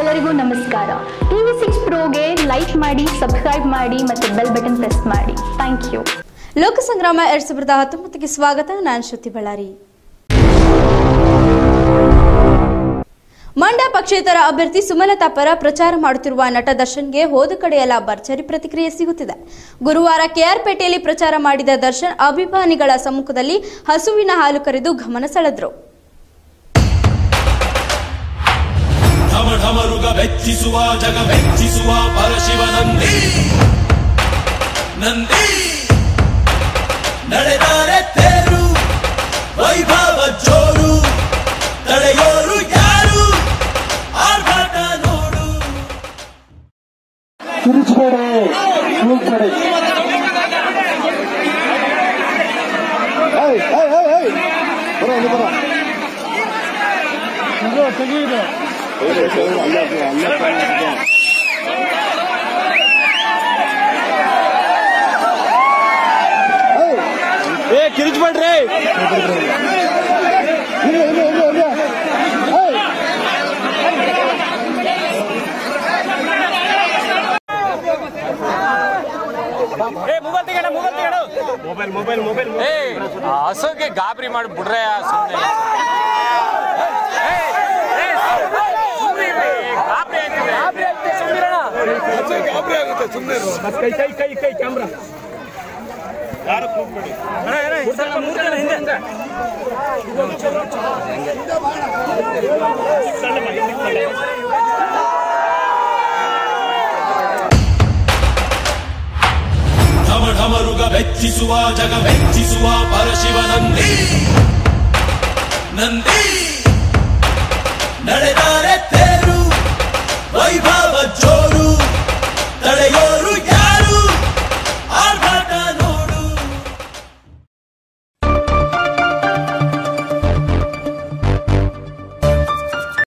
ಎಲ್ಲರಿಗೂ ನಮಸ್ಕಾರ. TV6 Proಗೆ like ಮಾಡಿ, ಸಬ್ಸ್ಕ್ರೈಬ್ ಮಾಡಿ ಮತ್ತು ಬೆಲ್ ಬಟನ್ ಪ್ರೆಸ್ ಮಾಡಿ. Thank you. ಲೋಕಸಂಗ್ರಾಮ 2019ಗೆ ಸ್ವಾಗತ. ನಾನು ಶ್ರುತಿ ಬಳ್ಳಾರಿ. ಮಂಡ್ಯ ಪಕ್ಷೇತರ ಅಭ್ಯರ್ಥಿ ಸುಮಲತಾ ಪರ ಪ್ರಚಾರ ಮಾಡುತ್ತಿರುವ ನಟ ದರ್ಶನ್ಗೆ ಹೋದ ಕಡೆಯೆಲ್ಲ ಭರ್ಜರಿ ಪ್ರತಿಕ್ರಿಯೆ ಸಿಗುತ್ತಿದೆ. ಗುರುವಾರ ಕೆಆರ್ಪೇಟೆಯಲ್ಲಿ ಪ್ರಚಾರ ಮಾಡಿದ ದರ್ಶನ್ ಅಭಿಮಾನಿಗಳ ಸಮ್ಮುಖದಲ್ಲಿ ಹಸುವಿನ ಹಾಲು ಕರೆದು ಗಮನ ಸೆಳೆದರು. ಢಮರುಗ ಬೆಚ್ಚಿಸುವ ಜಗ ಬೆಚ್ಚಿಸುವ ಪರಶಿವ ನಂದಿ ನಂದಿ ನಡೆದಾರೆ ತೇರು ವೈಭವ ಜೋರು ತಡೆಯೋರು ಯಾರು ಆರ್ಭಟ ನೋಡು ಕಿರಿಚ್ಬೇಡ್ರಿ. ಮೊಬೈಲ್ ಹಸುಗೆ ಗಾಬರಿ ಮಾಡಿ ಬಿಡ್ರೆ ಸುಮ್ಮನೆ ಕೈ ಕ್ಯಾಮ್ರಾ ಯಾರು ಕೂಗ್ಬೇಡಿ. ಢಮರುಗ ಬೆಚ್ಚಿಸುವ ಜಗ ಬೆಚ್ಚಿಸುವ ಪರಶಿವ ನಂದಿ ನಂದಿ ನಡೆದ